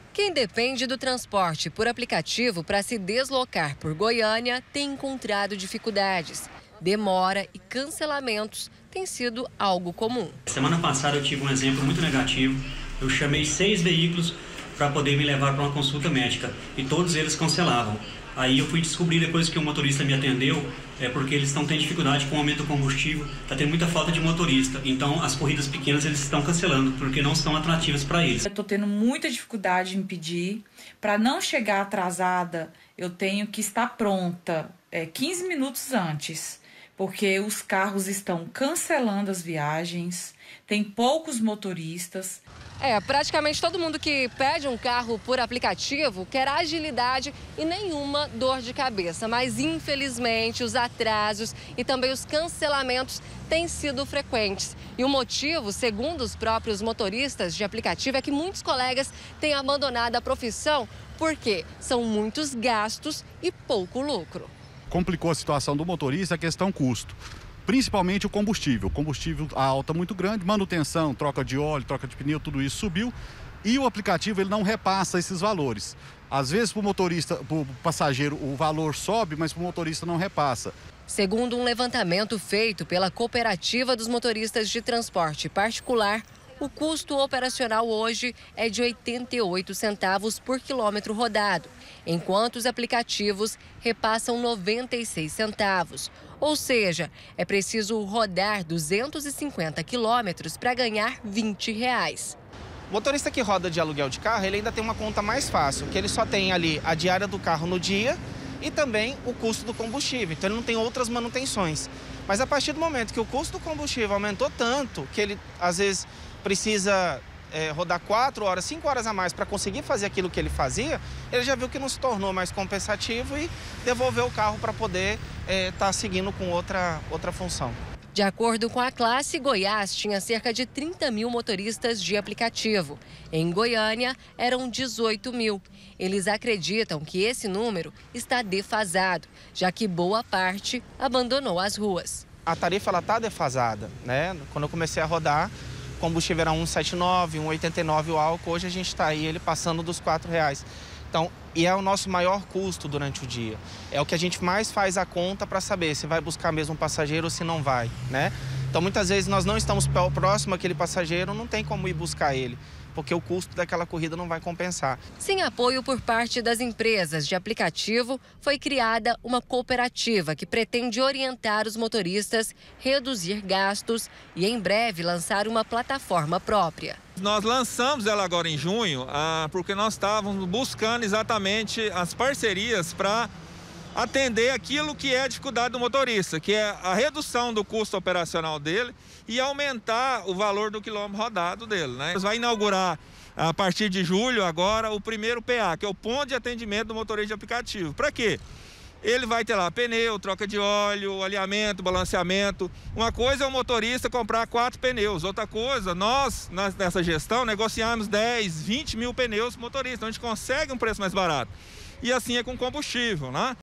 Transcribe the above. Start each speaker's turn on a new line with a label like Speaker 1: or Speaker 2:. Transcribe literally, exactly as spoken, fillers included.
Speaker 1: Quem depende do transporte por aplicativo para se deslocar por Goiânia tem encontrado dificuldades. Demora e cancelamentos têm sido algo comum.
Speaker 2: Semana passada eu tive um exemplo muito negativo. Eu chamei seis veículos para poder me levar para uma consulta médica e todos eles cancelavam. Aí eu fui descobrir depois que o motorista me atendeu, é porque eles estão tendo dificuldade com o aumento do combustível, está tendo muita falta de motorista. Então as corridas pequenas eles estão cancelando porque não são atrativas para eles.
Speaker 3: Eu estou tendo muita dificuldade em pedir. Para não chegar atrasada, eu tenho que estar pronta é, quinze minutos antes, porque os carros estão cancelando as viagens, tem poucos motoristas.
Speaker 1: É, praticamente todo mundo que pede um carro por aplicativo quer agilidade e nenhuma dor de cabeça. Mas, infelizmente, os atrasos e também os cancelamentos têm sido frequentes. E o motivo, segundo os próprios motoristas de aplicativo, é que muitos colegas têm abandonado a profissão porque são muitos gastos e pouco lucro.
Speaker 4: Complicou a situação do motorista a questão custo. Principalmente o combustível. Combustível a alta muito grande, manutenção, troca de óleo, troca de pneu, tudo isso subiu. E o aplicativo ele não repassa esses valores. Às vezes para o motorista, para o passageiro, o valor sobe, mas para o motorista não repassa.
Speaker 1: Segundo um levantamento feito pela Cooperativa dos Motoristas de Transporte Particular, o custo operacional hoje é de oitenta e oito centavos por quilômetro rodado, enquanto os aplicativos repassam noventa e seis centavos. Ou seja, é preciso rodar duzentos e cinquenta quilômetros para ganhar vinte reais.
Speaker 5: O motorista que roda de aluguel de carro, ele ainda tem uma conta mais fácil, que ele só tem ali a diária do carro no dia e também o custo do combustível, então ele não tem outras manutenções. Mas a partir do momento que o custo do combustível aumentou tanto, que ele às vezes precisa é, rodar quatro horas, cinco horas a mais para conseguir fazer aquilo que ele fazia, ele já viu que não se tornou mais compensativo e devolveu o carro para poder estar é, tá seguindo com outra, outra função.
Speaker 1: De acordo com a classe, Goiás tinha cerca de trinta mil motoristas de aplicativo. Em Goiânia, eram dezoito mil. Eles acreditam que esse número está defasado, já que boa parte abandonou as ruas.
Speaker 5: A tarifa está defasada, né? Quando eu comecei a rodar, o combustível era um vírgula setenta e nove, um vírgula oitenta e nove o álcool, hoje a gente está aí ele passando dos quatro reais. Então, e é o nosso maior custo durante o dia. É o que a gente mais faz a conta para saber se vai buscar mesmo um passageiro ou se não vai, né? Então, muitas vezes nós não estamos próximo àquele passageiro, não tem como ir buscar ele, porque o custo daquela corrida não vai compensar.
Speaker 1: Sem apoio por parte das empresas de aplicativo, foi criada uma cooperativa que pretende orientar os motoristas, reduzir gastos e, em breve, lançar uma plataforma própria.
Speaker 6: Nós lançamos ela agora em junho, ah, porque nós estávamos buscando exatamente as parcerias para atender aquilo que é a dificuldade do motorista, que é a redução do custo operacional dele e aumentar o valor do quilômetro rodado dele, né? Vai inaugurar a partir de julho agora o primeiro P A, que é o ponto de atendimento do motorista de aplicativo. Para quê? Ele vai ter lá pneu, troca de óleo, alinhamento, balanceamento. Uma coisa é o motorista comprar quatro pneus. Outra coisa, nós, nessa gestão, negociamos dez, vinte mil pneus para o motorista. Então a gente consegue um preço mais barato. E assim é com combustível, né?